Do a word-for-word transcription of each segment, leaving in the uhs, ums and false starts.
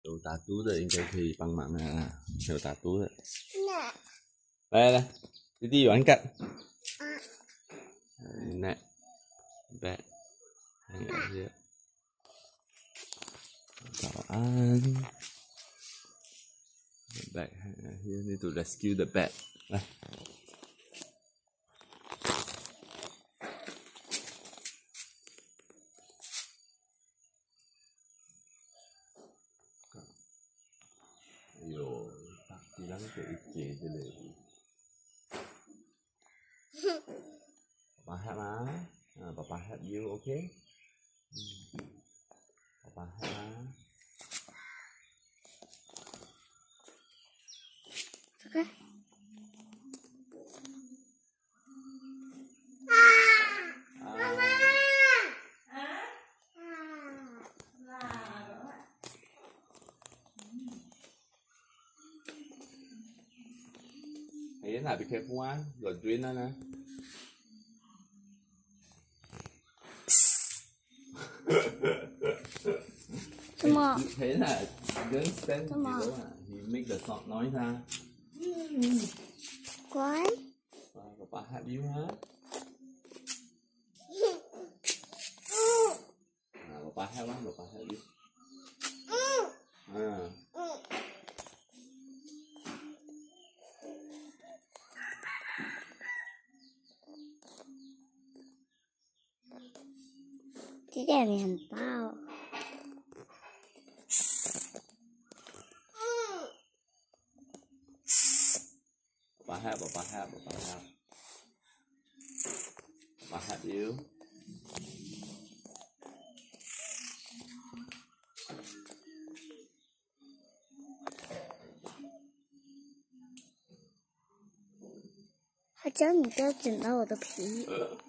有打嘟的应该可以帮忙啊，有打嘟的。来来来，弟弟玩干。Neck, back, hang out here. 早安。Back, hang out here. Need to rescue the bat. 来。哎呦，打地上这一节之类的。爸爸 help 啊，啊，爸爸 help you, okay? 嗯，爸爸 help 啊。 这个。 妈妈。啊？Hey, now be careful, ah. Got drain na na. 什么？ Hey, na, don't stand below, ah. He make the sound noise, ah. 乖。 Papa help you, ah. Ah, Papa help, ah. Papa help you. Ah. 弟弟脸很大哦。 Papa help, Papa help, Papa help. Papa help you. 他叫你不要整到我的皮。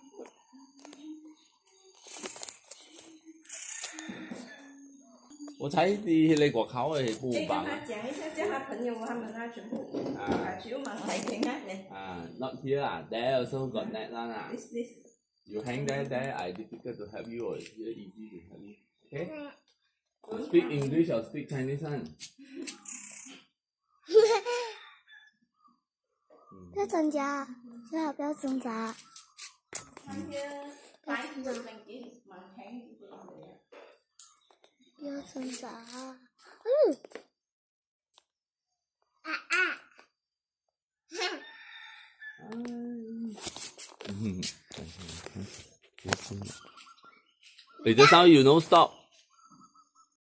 我猜啲你國口係不你跟棒他講一下，叫他朋友他們啊全部啊小馬來傾啊你。 啊 ，not here 啊 ，there also got net one 啊。 This this. You hang there, there. I difficult to help you or here easy to help you. Okay? You speak English or speak Chinese one? 不要挣扎，最好不要挣扎。 不要掙扎。 不要挣扎。嗯。啊啊。 你隻手要 no stop。